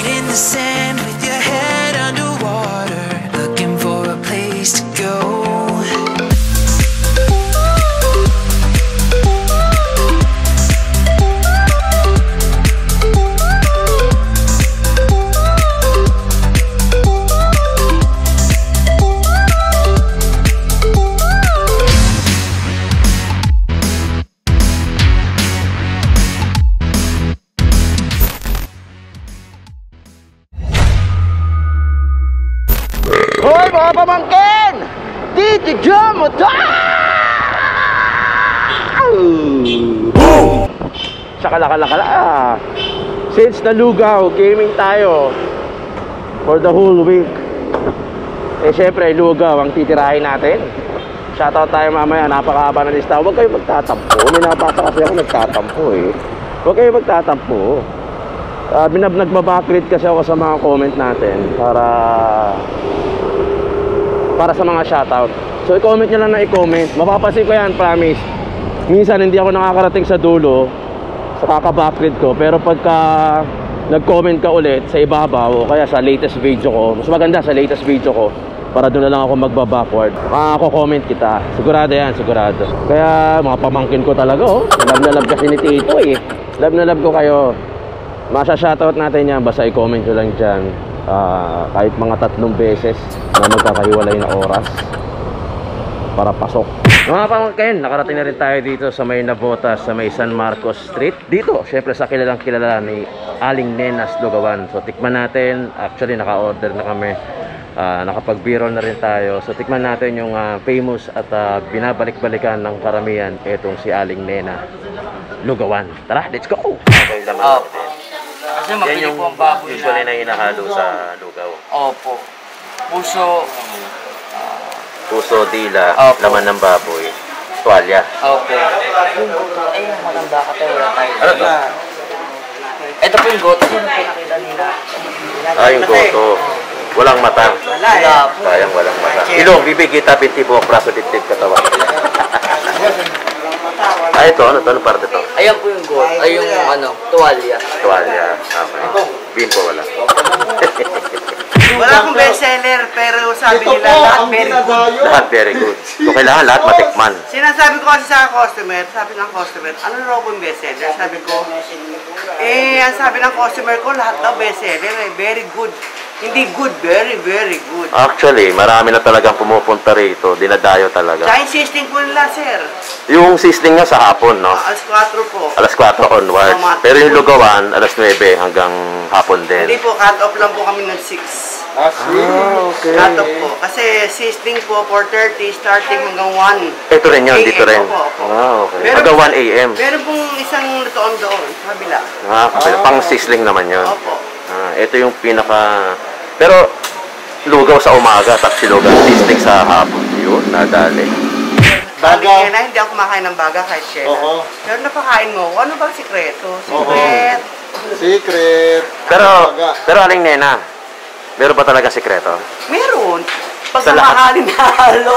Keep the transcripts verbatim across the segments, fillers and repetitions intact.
feet in the sand with your head underwater, looking for a place to go. Hoy mga pamangkin! Dito dyan mo to! Boom! Sakalakala-kala ah! Since nalugaw, gaming tayo for the whole week. Eh syempre, lugaw ang titirahin natin. Shoutout tayo mamaya, napakahaba na lista. Huwag kayo magtatampo. May nabasa kasi ako nagtatampo eh. Huwag kayo magtatampo. Uh, binab nagbabakrit kasi ako sa mga comment natin para para sa mga shoutout. So i-comment nyo lang na i-comment. Mapapansin ko yan, promise. Minsan hindi ako nakakarating sa dulo sa kakabakrit ko, pero pagka nag-comment ka ulit sa ibabaw o kaya sa latest video ko, mas maganda sa latest video ko, para doon na lang ako magba-backward. Makako-comment kita. Sigurado yan, sigurado. Kaya mga pamangkin ko talaga oh. Love na love kasi ni Tito eh. Love na love ko kayo. Masya-shoutout natin yan, basta i-comment nyo lang dyan uh, kahit mga tatlong beses na magkakahiwalay na oras para pasok. Mga pamangkin, nakarating na rin tayo dito sa may Navotas, sa may San Marcos Street. Dito, syempre sa kilalang kilala ni Aling Nena's Lugawan. So tikman natin, actually naka-order na kami, uh, nakapag-b-roll na rin tayo. So tikman natin yung uh, famous at uh, binabalik-balikan ng karamihan, etong si Aling Nena Lugawan. Tara, let's go! Okay, laman oh. natin. Kasi mabili po ang baboy usually na. na hinahalo sa lugaw. Opo. Puso. Uh, Puso, dila, Opo. laman ng baboy, tuwalya. Opo. Yung goto, ay yung matanda ka tayo. Ano to? Ito po yung goto. Yung pinakita nila. Ah, yung goto. Walang mata. Wala po. Sayang walang mata. Ilong, bibig, kita, binti, buhok, braso, dibdib, katawan. Ah, ito, ano to? Anong parte to? Ayan po yung goto. Ay yung ano, tuwalya. Tuwalya. Okay. Bin po wala. Wala akong bestseller, pero sabi nila lahat very good. Lahat very good. So kailangan lahat matikman. Sinasabi ko kasi sa customer, sabi ng customer, ano raw po yung bestseller? Sabi ko, eh, ang sabi ng customer ko, lahat daw bestseller, eh, very good. Hindi good, very, very good. Actually, marami na talagang pumupunta rito. Dinadayo talaga. Tsaka yung sisting po nila, sir. Yung sisting niya sa hapon, no? Alas kwatro po. Alas kwatro onwards. Pero yung lugawan, alas nuwebe hanggang hapon din. Hindi po, cut off lang po kami ng six. Ah, okay. Cut off po. Kasi sisting po, four thirty, starting hanggang one. Ito rin yun, dito rin. Opo, opo. Ah, okay. Meron Hanggang po- one A M Meron pong isang lutoon doon, sa kabila. Ah, kapila. Pang sizzling naman yun. Opo. Ah, ito yung pinaka... Pero, lugaw sa umaga, taxi lugaw, sizzling sa hapon. Yun, nadali. Baga. Na, hindi ako kumakain ng baga kahit Shena. Oo. Pero napakain mo, ano bang sikreto? Secret. Secret. Pero, pero Aling Nena, meron ba talaga sikreto? Meron. Pag Sa lahat. mamahalin na halo.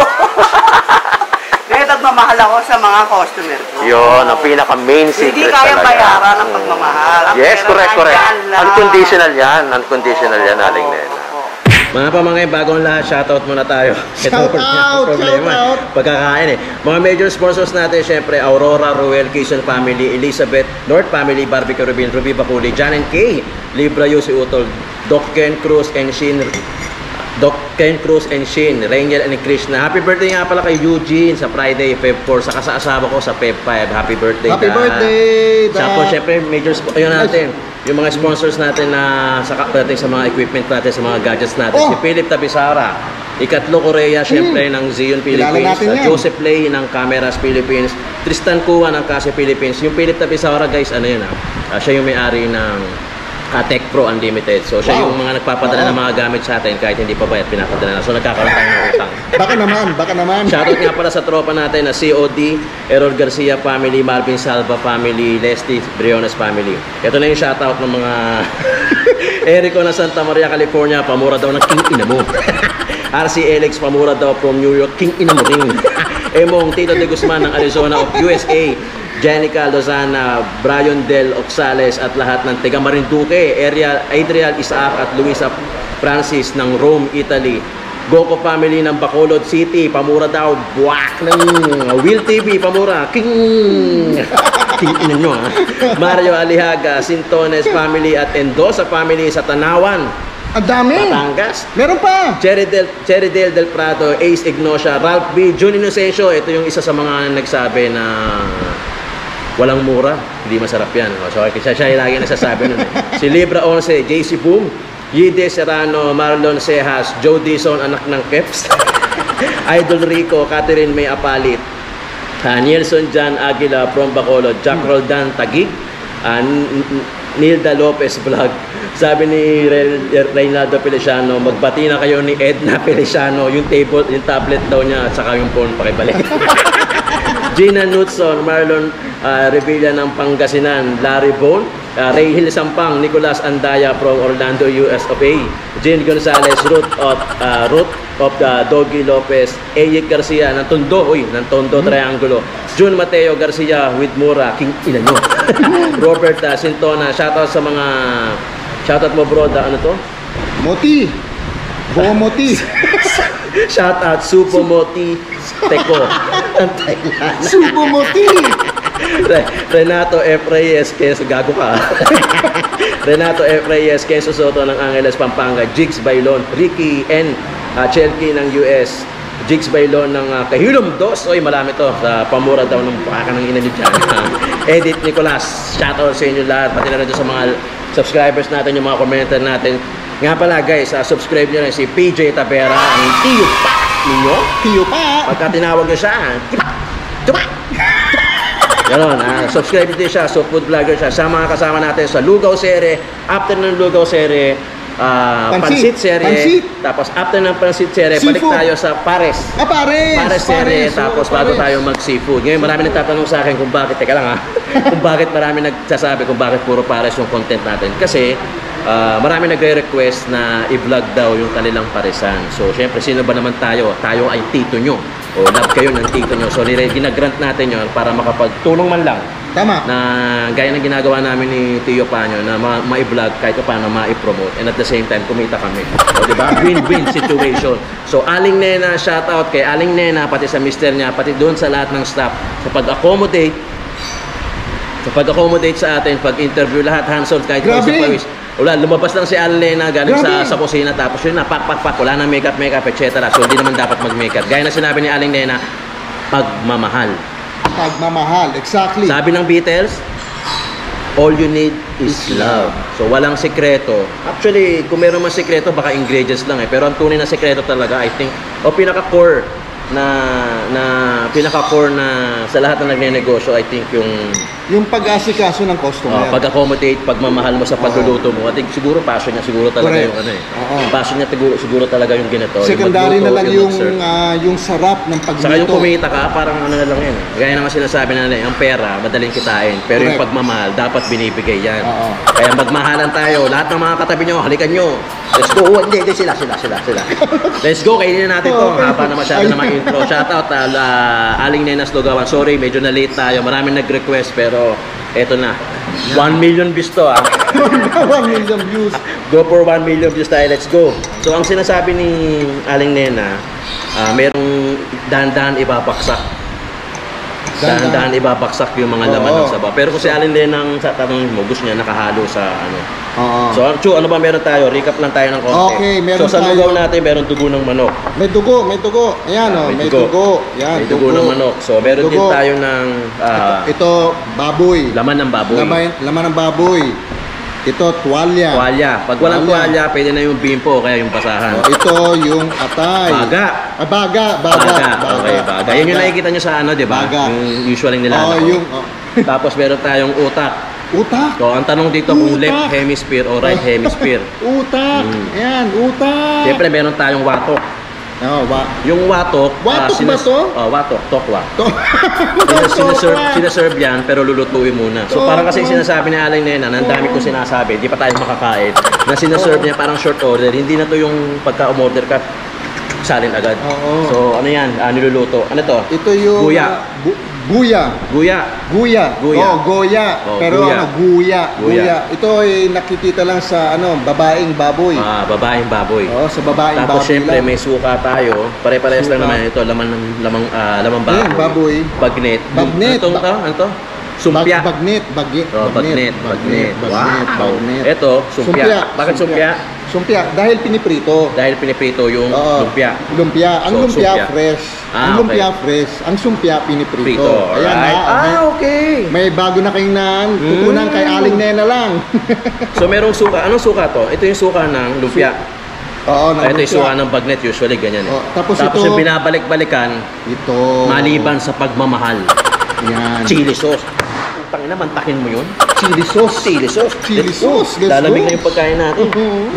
Dahil nagmamahal ako sa mga customer ko. Yun, ang pinaka-main secret Hindi kaya talaga. bayaran ang pagmamahal. Ang Yes, pera correct, correct. nandyan lang. Unconditional yan. Unconditional yan, Aling Nena. Mga pamangkin, bagong lahat, shoutout muna tayo. Shout Ito out, problema. shout out. Pagkakain eh. Mga major sponsors natin, syempre, Aurora, Ruel, Quezon Family, Elizabeth, North Family, Barbecue Rubin, Ruby Baculi, Jan and Kay, Libra Yusi Utol, Doc Ken Cruz and Shin, Doc Ken Cruz and Shin, Rainiel and Krishna. Happy birthday nga pala kay Eugene sa Friday, Feb four, saka sa asawa ko sa Feb five. Happy birthday, Happy Dad. birthday, Dad. Saka po, syempre, major sponsors, ayun natin. Yung mga sponsors natin na sa dating sa mga equipment natin, sa mga gadgets natin. Oh. Si Philip Tabisara, Ikatlo Korea, syempre, ng Zion Philippines. natin Uh, yan. Joseph Lay ng Cameras Philippines. Tristan Kuwa ng Kasi Philippines. Yung Philip Tabisara, guys, ano yun ah? Uh, siya yung may-ari ng uh, Tech Pro Unlimited. So, siya Wow. yung mga nagpapadala Oo. ng mga gamit sa atin kahit hindi pa bayad, pinapadala na. So, nagkakaroon tayo ng utang. Baka naman, baka naman. Shoutout nga pala sa tropa natin na C O D, Errol Garcia family, Marvin Salva family, Leslie Briones family. Ito na yung shoutout ng mga Erico na Santa Maria, California, pamura daw ng king ina mo. R C Alex, pamura daw from New York, king ina mo rin. Emong Tito de Guzman ng Arizona of U S A. Jenica Lozana, Brian Del Oxales at lahat ng taga Marinduque, area, Adriel Isaac at Luisa Francis ng Rome, Italy. Goku family ng Bacolod City, pamura daw, buwak ng Will T V, pamura, king! King ina nyo ha. Mario Alihaga, Sintones family at Endosa family sa Tanawan, Ang dami. Batangas. Meron pa. Cherry Del, Cherry Del Del Prado, Ace Ignocia, Ralph B, Jun Inocencio, ito yung isa sa mga nagsabi na walang mura, hindi masarap yan. O, so, siya, siya lagi nasasabi nun. Eh. Si Libra eleven, J C Boom, Yide Serrano, Marlon Cejas, Joe Dison, anak ng Keps, Idol Rico, Catherine May Apalit, uh, Nielson Jan Aguila from Bacolod, Jack Roldan Tagig, uh, Nilda Lopez Vlog. Sabi ni Re Reynaldo Feliciano, magbati na kayo ni Edna Feliciano, yung table, yung tablet daw niya at saka yung phone pakibalik. Gina Knudson, Marlon uh, Revilla ng Pangasinan, Larry Bone, uh, Ray Hill Sampang, Nicolas Andaya from Orlando, U S of A, Jean Gonzalez, Ruth of, uh, Ruth of the Doggy Lopez, Eyik Garcia ng Tondo, uy, ng Tondo Triangulo, Jun Mateo Garcia with Mura, King ilan nyo? Robert uh, Sintona, shoutout sa mga, shoutout mo bro, da, ano to? Moti. Buo Moti. Shoutout Supo Moti Teko ng Thailand. Subo Moti. Re- Renato F. Reyes, Kenzo, gago ka. Renato F. Reyes, Kenzo Soto ng Angeles, Pampanga, Jigs Bailon, Ricky N. Uh, Chelky ng U S, Jigs Bailon ng uh, Kahilom Dos, oy malami to, sa pamura daw ng baka ng ina niyo dyan. Edith Nicolas, shoutout sa inyo lahat, pati na rin sa mga subscribers natin, yung mga commenter natin. Nga pala guys, uh, subscribe nyo rin si P J Tapera, ang tiyo pa ninyo. Tiyo pa. Pagka tinawag nyo siya, tupa! Ganon, uh, subscribe din siya, so food vlogger siya. Sa mga kasama natin sa Lugaw Sere, after ng Lugaw Sere, uh, Pansit Sere, Pansit. tapos after ng Pansit Sere, balik Seafood. tayo sa Pares. Ah, Pares. Pares Sere, Pares, tapos oh, bago Pares. tayo mag-seafood. Ngayon marami nagtatanong sa akin kung bakit, teka lang ha, kung bakit marami nagsasabi kung bakit puro Pares yung content natin. Kasi, Uh, marami nagre-request na i-vlog daw yung kanilang paresan. So, syempre, sino ba naman tayo? Tayo ay tito nyo. O, love kayo ng tito nyo. So, ginagrant natin yun para makapagtulong man lang Tama. na gaya ng ginagawa namin ni Tio Panyo na ma-i-vlog kahit paano ma-i-promote and at the same time kumita kami. O, diba? Win-win situation. So, Aling Nena, shout out kay Aling Nena, pati sa mister niya, pati doon sa lahat ng staff sa pag-accommodate sa pag-accommodate sa atin, pag-interview lahat, hands-on kahit Grabe. sa pawis. Wala, lumabas lang si Alena galing Grabe. sa, sa kusina tapos yun na, pak, pak, pak, wala na makeup, makeup, et cetera. So, hindi naman dapat mag-makeup. Gaya na sinabi ni Aling Nena, pagmamahal. Pagmamahal. Exactly. Sabi ng Beatles, all you need is love. So, walang sekreto. Actually, kung meron man sekreto, baka ingredients lang eh. Pero ang tunay na sekreto talaga, I think, o pinaka-core na, na pinaka-core na sa lahat na nagne-negosyo, I think yung Yung pag-asikaso ng customer. Uh, pag-accommodate, pagmamahal mo sa pagluluto mo. At siguro passion niya siguro talaga Correct. yung ano eh. Oo. Passion niya siguro, siguro talaga yung ganito. Secondary yung na lang yung, mag-serve. ah, yung sarap ng pagluto. Saka yung kumita ka, parang ano na lang yan. Gaya naman sinasabi na nila, ang pera, madaling kitain. Pero yung Correct. pagmamahal, dapat binibigay yan. Oo. Kaya magmahalan tayo. Lahat ng mga katabi nyo, halikan nyo. Let's go. Oh, hindi, hindi, sila, sila, sila, sila. Let's go, kainin na natin to. Okay. Haba na masyado na mga intro. Shoutout, uh, Aling Nenas Lugawan. Sorry, medyo na late tayo. Maraming nag-request, pero eto na. one million views to ah. one million views. Go for one million views tayo. Let's go. So, ang sinasabi ni Aling Nena, uh, merong dahan-dahan ibabaksak. Dahan-dahan ibabaksak yung mga laman Oo. ng sabaw. Pero kung si Aling Nena, ang sa tanong mo, gusto niya nakahalo sa ano. Oo. So, Chu, ano ba meron tayo? Recap lang tayo ng konti. Okay, meron So, sa tayo- lugaw natin, meron dugo ng manok. May dugo, may dugo. Ayan oh, may dugo. Yan, May dugo, ng manok. So, meron din Dugo. tayo ng ah, Ito, baboy. laman ng baboy. Laman, laman ng baboy. Ito, tuwalya. Tuwalya. Pag walang Tuwalya. tuwalya, pwede na yung bimpo o kaya yung basahan. Oh, ito, yung atay. Baga. Ah, baga, baga. Baga. Okay, baga. Yan yung nakikita nyo sa ano, di ba? Baga. Yung usually Oh, nilalako. yung oh. Tapos meron tayong utak. utak. So, ang tanong dito kung Utak. left hemisphere o right hemisphere. Utak. Mm. Ayan, utak. Siyempre, meron tayong watok. Oh, wa Yung watok, Watok ba to? Oh, watok, tokwa. to. Sinas- Sinaserve, sinaserve yan, pero lulutuin muna. So, Oo. parang kasi sinasabi ni Aling Nena, ang dami ko sinasabi, di pa tayo makakain, na sinaserve niya parang short order, hindi na to yung pagka-umorder ka, salin agad. Oo. So, ano yan, ah, niluluto. Ano to? Ito yung Buya. uh, bu- Guya. Guya. Guya. Guya. Oh, goya. Oh, Pero guya. ano, guya. Guya. Guya. Ito ay nakikita lang sa ano, babaeng baboy. Ah, babaeng baboy. Oh, sa babaeng Tapos baboy syempre lang. may suka tayo. Pare-parehas lang Suka. naman ito. Laman ng lamang ah, lamang baboy. Ayan, baboy. Bagnet. Bagnet. Ano to? Ba- Ano to? Sumpya. Bag, bagnet, bagnet, Oh, bagnet, bagnet. bagnet, Wow. bagnet. Ito, sumpya. Bakit sumpya? Sumpya, dahil piniprito. Dahil piniprito yung Oo. lumpia. Lumpia. Ang So, lumpia, sumpya. fresh. Ah, ang lumpia, okay. fresh. Ang sumpya, piniprito. Prito. Ayan Alright. ha. Ah, okay. May bago na kayong naan. Tutunan Mm. kay Aling Nena lang. So merong suka. Anong suka to? Ito yung suka ng lumpia. Oo, Ah, ito yung suka lumpia. ng bagnet. Usually ganyan eh. Oh, tapos ito- yung binabalik-balikan Ito. maliban sa pagmamahal. Yan. Chili sauce. Tangina, mantakin mo yun. Chili sauce. Chili sauce. Chili Let's go. sauce. Let's Lalamig go. na yung pagkain natin. Mhm.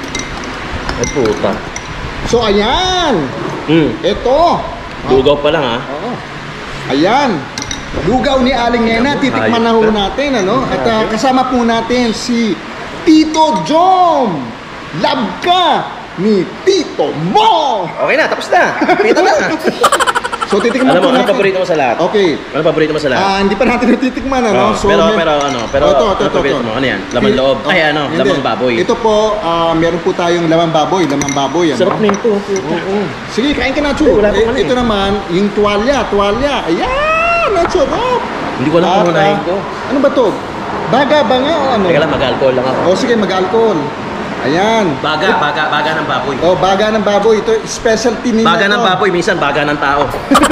Ay puta. So, ayan. Hmm. Ito. Lugaw pa lang ah. Oo. Ayan. Lugaw ni Aling Nena. Titikman na ho natin. Ano? At ah, kasama po natin si Tito Jom. Love ka ni Tito Mo. Okay na, tapos na. Pito na. So, titikman Alam mo, po ano natin. paborito mo sa lahat? Okay. Ano paborito mo sa lahat? Ah, hindi pa natin natitikman, ano? Oh, pero, may- pero ano, pero Oh, ito, ito, ano ito, paborito ito. mo? Ano yan? Laman loob? Oh, Ay ano, hindi. lamang baboy. Ito po, ah, meron po tayong lamang baboy. Lamang baboy, ano? Sarap na ito. Oo. Sige, kain ka na, Chu. Eh, wala pang Eh, ano ito eh. naman, yung tuwalya, tuwalya. Ayan, ang sarap. Hindi ko alam kung Para- unahin ko. Ano ba to? Baga ba nga o ano? Teka lang, mag-alcohol lang ako. O sige, mag-alcohol. Ayan. Baga, baga, baga ng baboy. O, baga ng baboy. Ito, specialty nila. Baga ng to. baboy, minsan baga ng tao.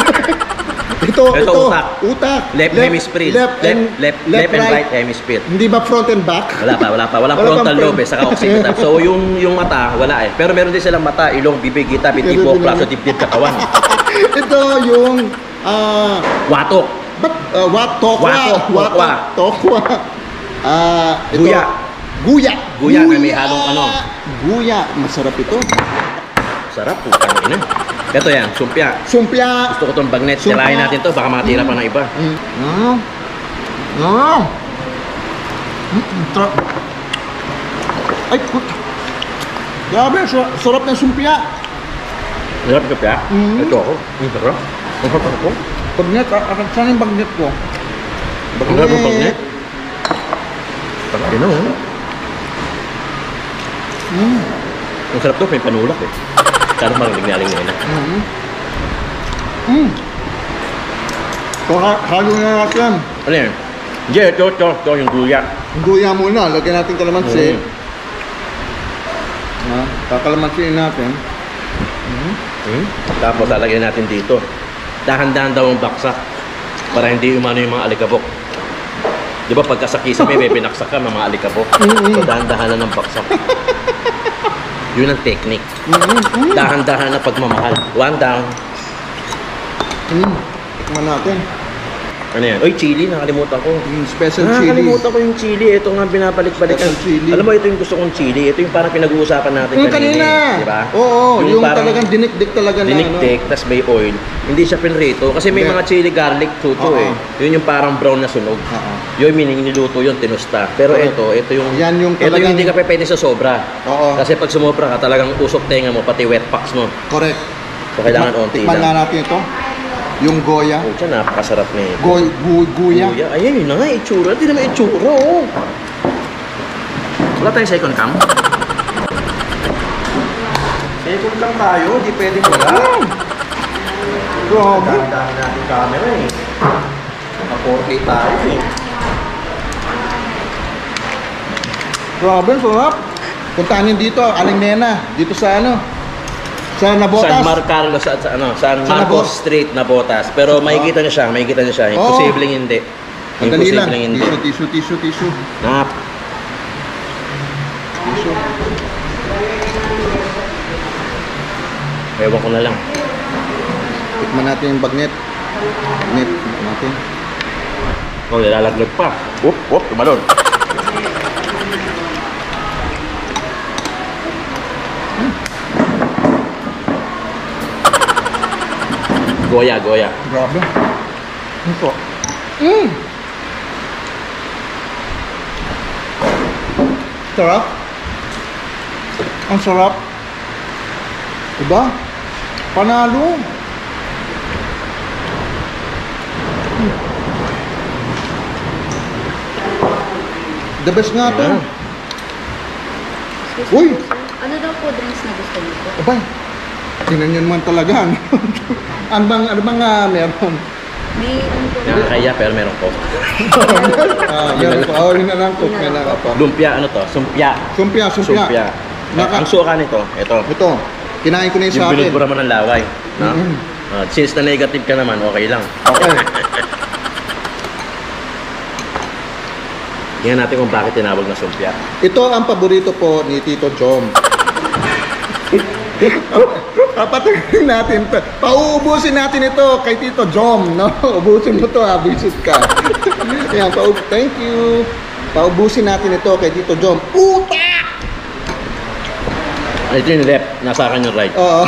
Ito, Ito, ito. utak. Utak. Left, hemisphere. Left, and, left, left, and right hemisphere. Hindi ba front and back? Wala pa, wala pa. Walang Wala frontal pang lobe front. eh, saka occipital. So yung yung mata, wala eh. Pero meron din silang mata, ilong, bibig, gita, bitibo, Meron din plato, yan. dibdib, katawan. Ito yung ah Watok. But, uh, what? Tokwa. Watok, What? tokwa. Tokwa. Ah, ito. Guya. Guya. Guya na may halong ano. Guya. Masarap ito. Sarap, putang ina. Ito yan, sumpya. Sumpya. Gusto ko tong bagnet. Sumpya. Tirahin natin to, baka matira pa ng iba. Mm. Mm. Mm. Mm, sarap. Ay, puta. Grabe, sa- sarap ng sumpya. Sarap sumpya? Mm. Ito ako. Ang sarap. Ang sarap ako. Bagnet, ah, ah, saan yung bagnet ko? Ang sarap ng bagnet. Sarap yun oh. Mm. Ang sarap to, may panulak eh. Sana marinig ni Aling Nena. Mm. Mm. So, ha- halo na natin. Ano yan? Hindi, ito, ito, ito, yung guya. Guya muna, lagyan natin kalamansi. Mm. Ah, kakalamansiin natin. Hmm? Tapos lalagyan natin dito. Dahan-dahan daw ang baksak para hindi umano yung mga alikabok. Di ba pagka sa kisame may binaksak ka ng mga alikabok. Mm-mm. So dahan-dahan lang ng baksak. Yun ang technique. Mm-hmm. Dahan-dahan na pagmamahal. One down. Mm. Tikman natin. Ano yan? Uy, chili, nakalimutan ko. Mm, special chili. Nakalimutan ko yung chili. Ito nga binabalik-balikan. Special chili. Alam mo, ito yung gusto kong chili. Ito yung parang pinag-uusapan natin Yung kanina. kanina. eh, Di ba? Oo, yung, parang talagang dinikdik talaga na. dinikdik, tas may oil. Hindi siya pinrito. Kasi may Hindi. mga chili garlic chucho Oo. eh. Yun yung parang brown na sunog. Oo. Yun meaning niluto yun, tinusta. Pero Correct. ito, ito yung Yan yung ito talagang- yung hindi ka pe- pwede sa sobra. Oo. Kasi pag sumobra ka, talagang usok tenga mo, pati wet packs mo. Correct. So kailangan Tikman- onti Tikman lang. nga natin ito. Yung goya. Oh, siya napakasarap na ito. Goy, gu, guya. Kuya, ayun yun na nga, itsura. Hindi naman itsura, oh. Wala tayong second cam? Second cam tayo, di pwedeng wala. Grabe. Dami natin camera eh. Naka four K tayo eh. Grabe, sarap. Puntahan niyo dito, Aling Nena. Dito sa ano? Sa Nabotas. San Mar Carlos at sa ano, San Sa Marcos Nabot- Street, Nabotas. Pero makikita niyo siya, makikita niyo siya. Oo. Imposibleng hindi. Madali lang. Imposibleng hindi. Tissue, tissue, tissue, tissue. Nap. Tissue. Ewan ko na lang. Tikman natin yung bagnet. Bagnet, tikman natin. Oh, nilalaglag pa. Whoop, whoop, tumalon. Goya, goya. Grabe. Ito. Mm. Sarap. Ang sarap. Diba? Panalo. The best nga to. Yeah. Excuse Uy! me, sir. Ano daw po drinks na gusto niyo po? Abay, tingnan nyo naman talaga. Ano, ano bang, ano bang uh, meron? May ano po? Nakakaya pero meron ko. Ah, meron po. Oh, yun na lang. Cook na lang ako. Lumpia, ano to? Sumpia. Sumpya, sumpya. Sumpia. Naka- Ang suka nito, ito. Ito, kinain ko na yung Yung sa akin. binudbura mo ng laway. No? Mhm. Ah, since na negative ka naman, okay lang. Okay. Tingnan natin kung bakit tinawag na sumpia. Ito ang paborito po ni Tito Jom. Papatayin natin to. Pauubusin natin ito kay Tito Jom, no? Ubusin mo to, ha? Visit ka. Ayan, paub thank you. Paubusin natin ito kay Tito Jom. Utak! Ito yung left, nasa akin yung right. Oo.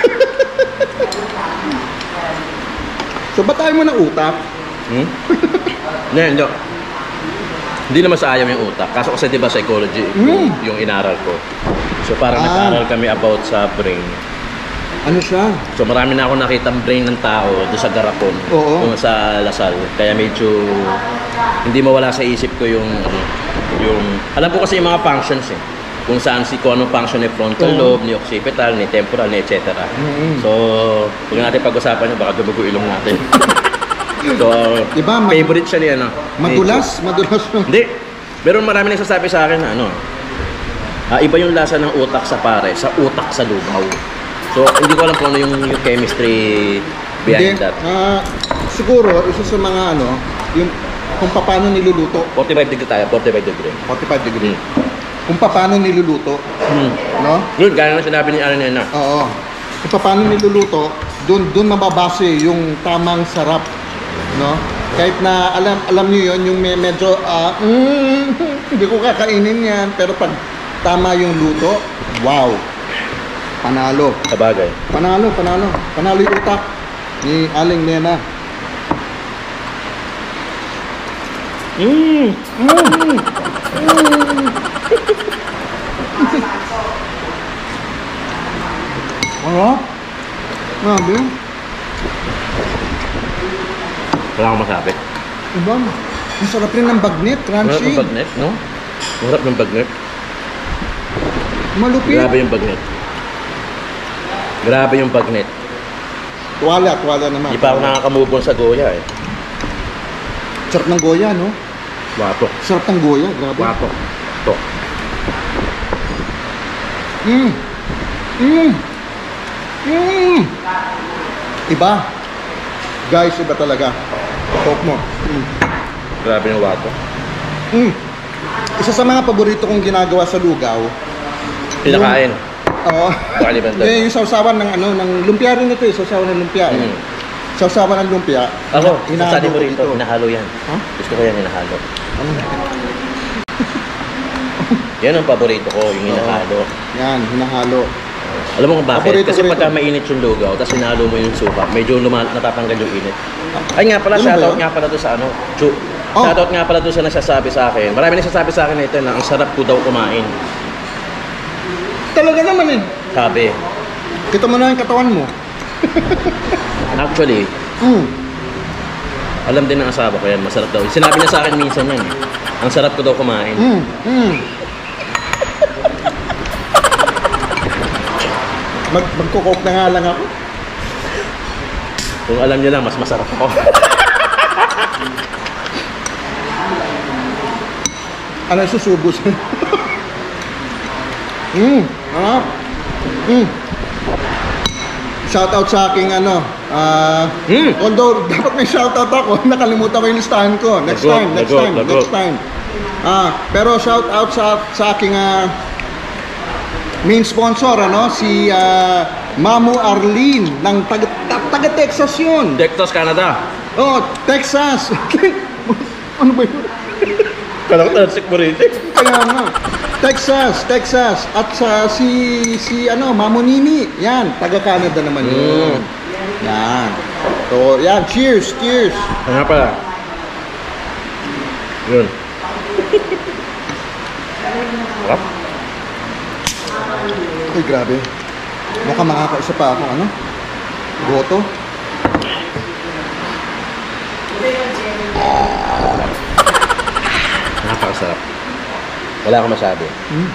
So, ba't tayo mo ng utak? Hmm? Hindi, hindi. Hindi naman sa ayaw yung utak. Kaso kasi di ba psychology yung, Mm. yung inaral ko. So parang Ah. nag-aral kami about sa brain. Ano siya? So marami na ako nakitang brain ng tao doon sa Garapon, Oo. doon sa Lasal. Kaya medyo hindi mawala sa isip ko yung ano, yung alam ko kasi yung mga functions eh. Kung saan si kung anong function ni frontal Oo. lobe, ni occipital, ni temporal, ni et cetera. Mm-mm. So, huwag natin pag-usapan yun, baka dumago ilong natin. So, Diba, mag- favorite siya ni ano. ni Madulas? Madulas yung... Hindi. Pero marami nagsasabi sa akin na ano, ah, iba yung lasa ng utak sa pare, sa utak sa lugaw. So, hindi ko alam kung ano yung, yung chemistry behind Hindi. that. Ah, siguro, isa sa mga ano, yung kung paano niluluto. forty-five degree tayo, forty-five degree. forty-five degree. Kung paano niluluto, Hmm. no? Yun, gaya na sinabi ni Alan na. Oo. Kung paano niluluto, doon doon mababase yung tamang sarap, no? Kahit na alam alam niyo yon yung may medyo ah, mm, hindi ko kakainin yan, pero pag tama yung luto, wow. Panalo. Sa bagay. Panalo, panalo. Panalo yung utak ni Aling Nena. Mm. Mm. Mm. Ano? Grabe. Wala akong masabi. Iba. Ang sarap rin ng bagnet, Masarap crunchy. ng bagnet, no? Masarap ng bagnet. Malupit. Grabe yung bagnet. Grabe yung bagnet. Tuwala, tuwala naman. Hindi pa ako nakakamove on sa Goya eh. Sarap ng goya, no? Watok. Sarap ng goya, grabe. Watok. Ito. Mm. Mm. Mm. Iba. Guys, iba talaga. Talk mo. Mm. Grabe yung watok. Mm. Isa sa mga paborito kong ginagawa sa lugaw. Pinakain. Oo. Pakaliban doon. Yung, yung sausawan ng ano, ng lumpia rin ito eh. Sausawan ng lumpia eh. Mm. Sausawan ng lumpia. Ako, hina- sasali mo hinahalo ko rito. dito. Hinahalo yan. Ha? Gusto ko yan, hinahalo. Ano? Yan ang paborito ko, yung hinahalo. Yan, hinahalo. Alam mo kung bakit? Paborito Kasi ko pagka rito. mainit yung lugaw, tapos hinahalo mo yung suka, medyo luma- natatanggal yung init. Ay nga pala, Ganun ba shoutout yun? nga pala to sa ano, Chu. Oh. Shoutout nga pala to sa nagsasabi sa akin. Marami nagsasabi sa akin na ito na ang sarap ko daw kumain. Talaga naman eh. Sabi. Kita mo na yung katawan mo. Actually, Mm. alam din ng asawa ko yan, masarap daw. Sinabi niya sa akin minsan yan. eh. Ang sarap ko daw kumain. Mm. Mm. Mag magko-coke na nga lang ako. Kung alam niyo lang, mas masarap ako. Ano yung susubos? mm. Ah. Mm. Shoutout sa aking ano. ah Mm. Although dapat may shoutout ako, nakalimutan ko yung listahan ko. Next Lagot, time, next lagot, time, lagot. next time. Ah, pero shoutout sa sa aking ah, main sponsor ano, si ah, Mamu Arlene ng taga, ta- taga Texas 'yun. Texas, Canada. Oh, Texas. Ano ba 'yun? Kala ko tansik mo rin. Kaya nga. Texas, Texas. At sa si si ano, Mamu Nini. Yan, taga Canada naman 'yun. Yan. So, yan, cheers, cheers. Ano nga pala? Yun. Sarap. Ay, grabe. Mukhang makakaisa pa ako, ano? Goto. Napakasarap. Wala akong masabi. Mm.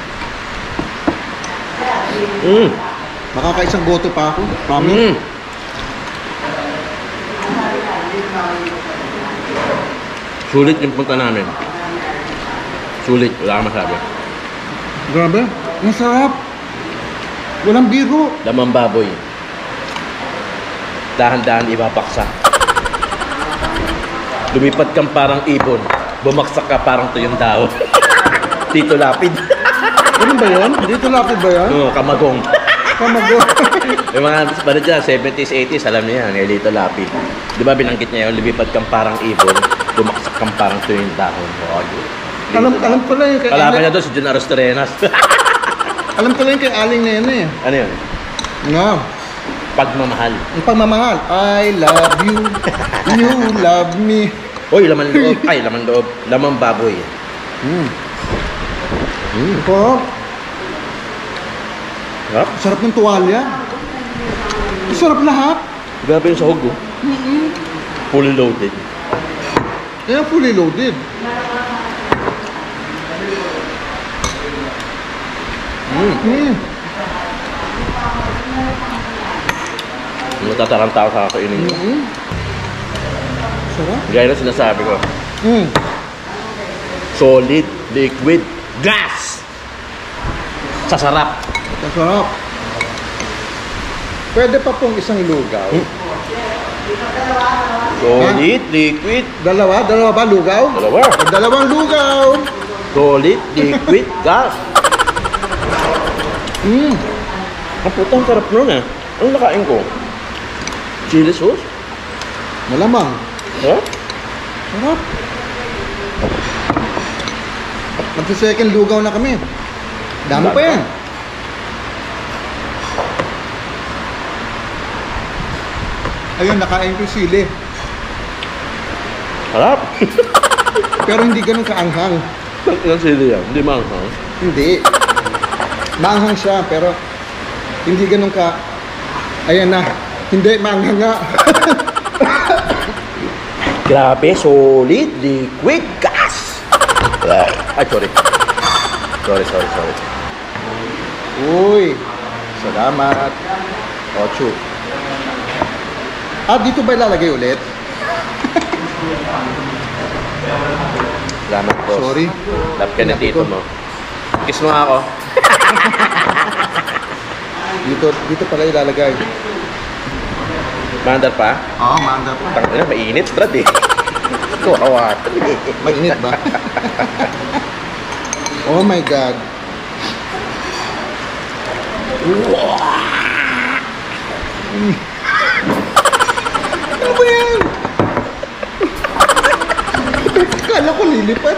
Mm. Makakaisang goto pa ako. Promise. Mm. Sulit yung punta namin. Sulit. Wala akong masabi. Grabe. Ang sarap. Walang biro. Lamang baboy. Dahan-dahan ibabaksak. Lumipad kang parang ibon. Bumaksak ka parang tuyong dahon. Tito Lapid. Ano ba yun? Dito lapid ba yan? Oo, kamagong. Kamago. Yung mga banda dyan, seventies, eighties, alam niyo yan, eh, Tito Lapid. Di ba binanggit niya yun, lumipad kang parang ibon, bumaksak kang parang tuyong dahon. Oh, alam, alam ko lang yung kay Kalaban Aling. niya doon si Jun Arostorenas. Alam ko lang yung kay Aling na yun eh. Ano yun? Nga. Pagmamahal. Ang pagmamahal. I love you. You love me. Uy, laman loob. Ay, laman loob. Lamang baboy. Mm. Mm. Ito. Sarap. Sarap ng tuwalya. Sarap lahat. Grabe yung sahog, oh. Fully loaded. Kaya fully loaded. Mm. Mm. Matatarang tao sa kakainin ko. Mm. Sarap. Gaya na sinasabi ko. Mm. Solid, liquid, gas! Sasarap. Sarap. Pwede pa pong isang lugaw. Hmm. Solid, liquid, Dalawa? Dalawa ba lugaw? Dalawa. O, dalawang lugaw. solid, liquid, gas. Mm. Ang putang sarap nun eh. Ano nakain ko? Chili sauce? Malamang. Ha? Sarap. Magsa-second lugaw na kami. Dami pa yan. Ayun, nakain ko yung sili. Sarap. Pero hindi ganun kaanghang. Ang sili yan. Hindi manghang. Hindi. Maanghang siya, pero hindi ganun ka... Ayan na. Hindi, maanghang nga. Grabe, solid, liquid, gas. Ay, sorry. Sorry, sorry, sorry. Uy, salamat. Ocho. Ah, dito ba ilalagay ulit? Salamat, boss. Sorry. Love ka na Sinabi dito ko. mo. Kiss mo nga ako. Dito, dito pala ilalagay. Mandar pa? Oo, oh, maanda pa. Tangina, mainit, brad eh. Kawawa. Mainit ba? Oh my God. Mm. Ano ba yan? Kala ko lilipad.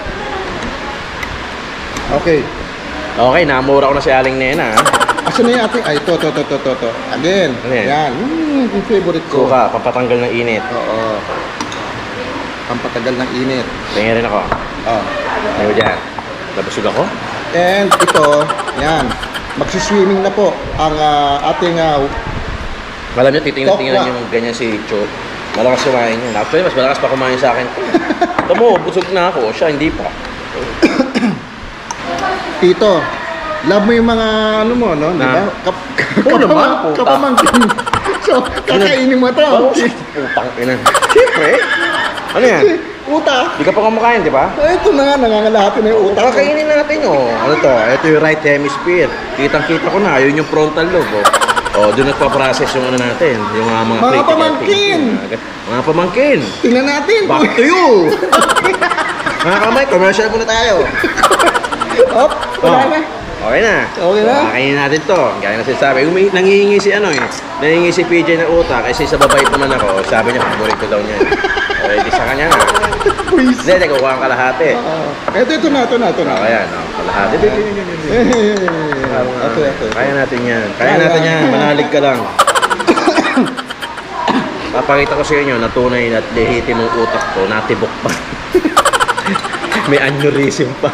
Okay. Okay, namura ko na si Aling Nena. Asan na yung ating... Ay, to, to, to, to, to, to. Again. Ano yan? Yan. Mm, yung favorite ko. Suka, pampatanggal ng init. Oo. Pampatagal ng init. Tingin rin ako. Oh. Ano dyan? Nabusog ako? And ito, yan. Magsiswimming na po ang ah, ating uh, Alam niyo, titingnan-tingnan Tokwa. yung ganyan si Cho. Malakas kumain yun. Actually, mas malakas pa kumain sa akin. Tamo, busog na ako. Siya, hindi pa. Tito, love mo yung mga ano mo, no? Di ba? Na? Kap Oo naman, kapama- puta. kapamangkin. So, kakainin mo to. Oh, putang ina. Siyempre. Ano yan? Uta. Di ka pa kumakain, di ba? Eh, ito na nga, nangangalahati na yung utak. Kakainin natin, oh. Ano to? Ito yung right hemisphere. Kitang-kita ko na. Yun yung frontal lobe, oh. Oh, doon nagpa-process yung ano natin. Yung uh, mga Mga critical pamangkin! things. Mga pamangkin! Tingnan natin. Back to you! Mga kamay, commercial muna tayo. Op, wala Oh. na. Okay na. Okay na? Kakainin natin to. Kaya na sinasabi. Umi- nangihingi si ano eh. Nangihingi si P J ng utak. Kasi sa babait naman ako. Sabi niya, paborito daw niya. Okay, di sa kanya nga. Please. Hindi, hindi. Kukuha ang kalahati. Ah, ito, ito na, ito na, ito na. Okay, yan. Oh, kalahati. Eh, Ito, ito. Kaya natin yan. Kaya Kaya. natin yan. Manalig ka lang. Papakita ko sa inyo na tunay at lehitimong utak ko. Natibok pa. May aneurysm pa.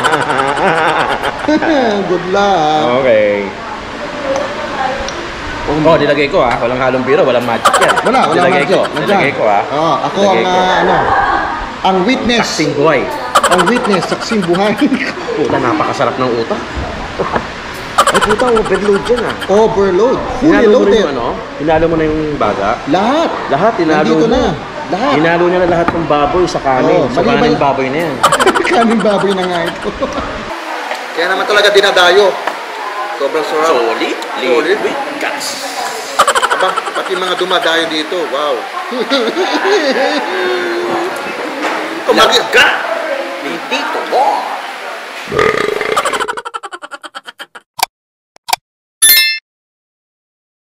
Good luck. Okay. halong Oh, nilagay ko ah. Walang halong biro, walang magic yan. Wala, wala Nilagay magic. ko. Nandyan. Nilagay ko ah. Oh, ako Nilagay ang ko. ah, ano, ang witness. Saksing buhay. Ang witness, saksing buhay. Puta, napakasarap ng utak. Ay puta, overload yan ah. Overload. Fully Hinalo mo rin loaded. yung ano? Hinalo mo na yung baga? Lahat. Lahat, hinalo Nandito mo. na. Lahat. Hinalo niya na lahat ng baboy sa kanin. Oo, sa maliban- kanin baboy na yan. Kaming baboy na nga ito. Kaya naman talaga dinadayo. Sobrang sarap. Solid, Solid. with gas. Aba, pati mga dumadayo dito. Wow. Kumaga! Ni Tito Mo!